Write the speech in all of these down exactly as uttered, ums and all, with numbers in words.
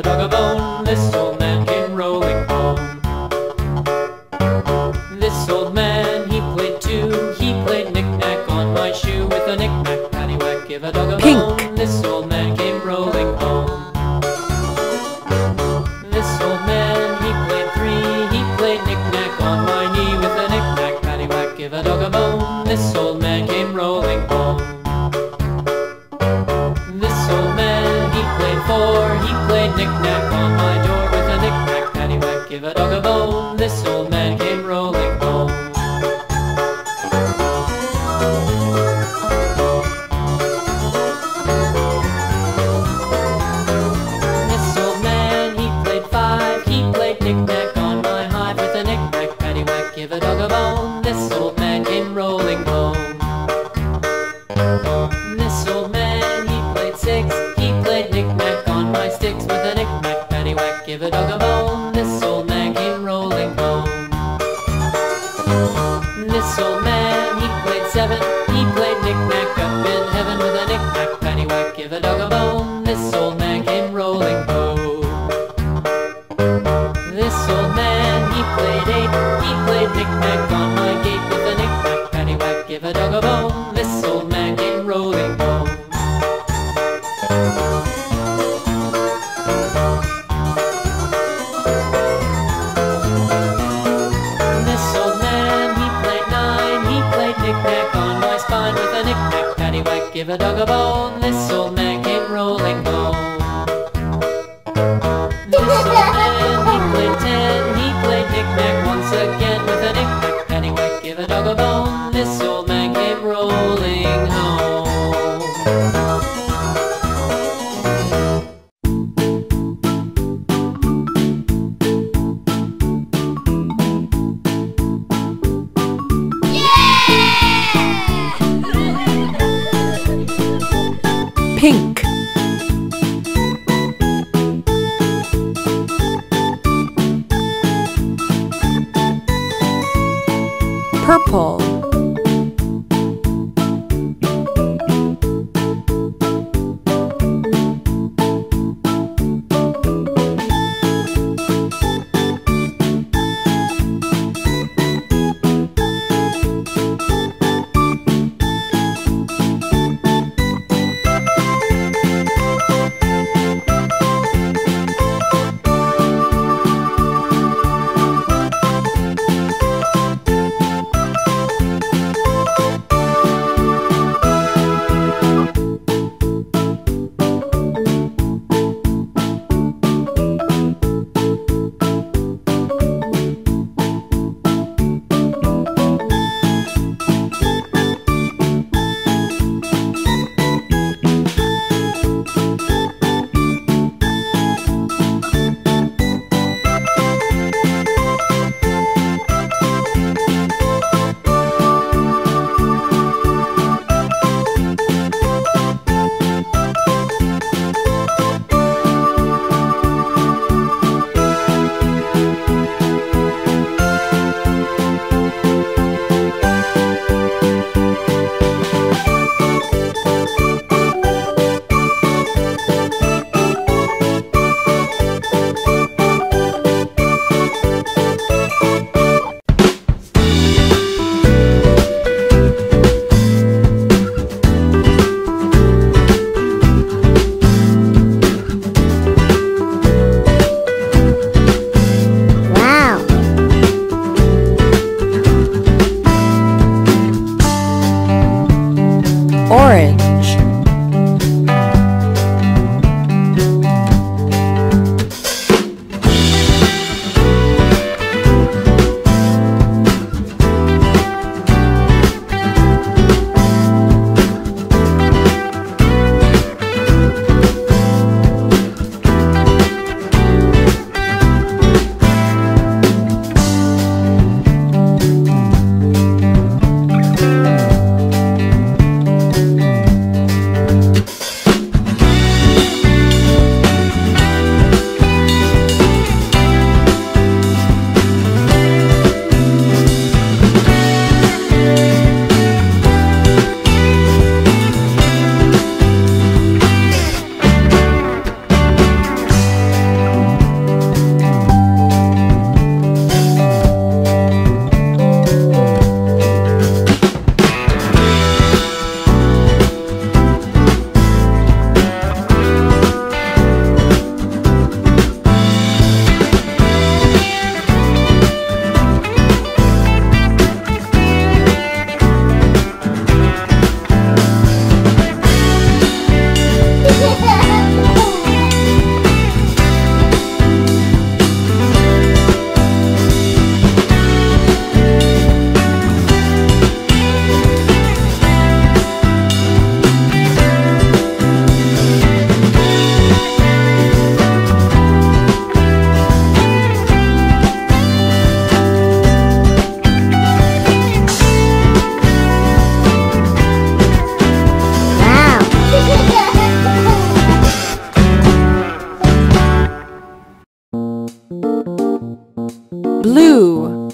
dog a bone. This old man came rolling home. This old man, he played too. He played knick-knack on my shoe with a knick-knack, paddywhack, give a dog a bone. Pink. This old man came rolling home. This old man, he played three. He played knick-knack on my knee with a knick-knack, paddywhack, give a dog a bone. This old man came rolling home. This old man, he played four. He played knick-knack on my door with a knick-knack, paddywhack, give a dog a bone. This old man came rolling home. This old man, he played five. He played knick-knack on my hive with a knick-knack, paddywhack, give a dog a bone. This old man came rolling home. This old man, he played six. He played knick-knack on my sticks with a knick-knack, paddywhack, give a dog a bone. This old man came rolling home. This old man, he played seven. He played knick-knack up in heaven with a knick-knack, paddywhack, give a dog a bone. This old man came rolling home. This old man, he played eight. He played knick-knack on my gate with a knick-knack, paddywhack, give a dog a bone. This old man came rolling home. This old man, he played nine. He played knick-knack on my spine with a knick-knack, paddywhack, give a dog a bone. This old man came rolling home. This old man, he played ten. He played knick-knack once again with a knick-knack, paddywhack, give a dog a bone. This old man came rolling home. Pink. Purple. Blue.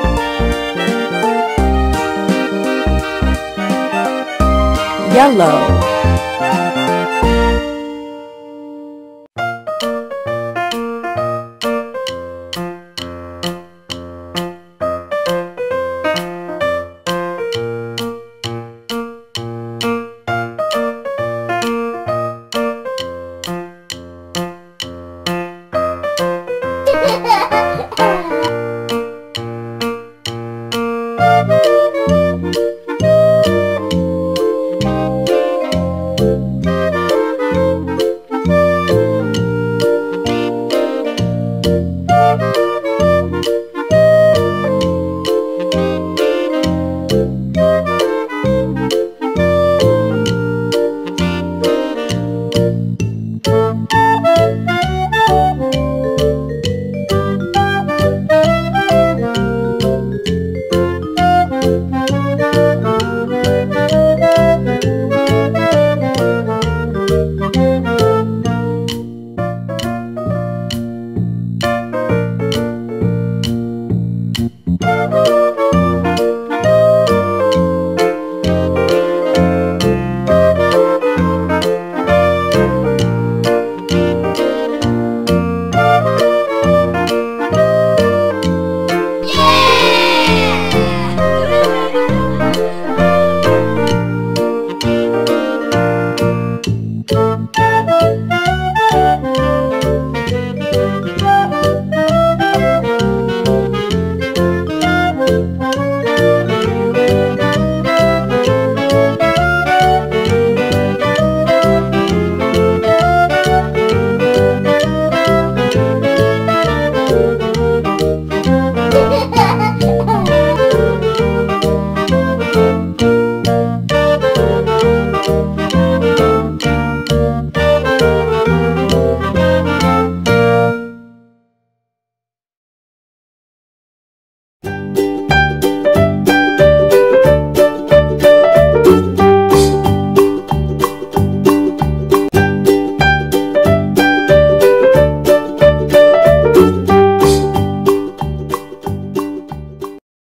Yellow.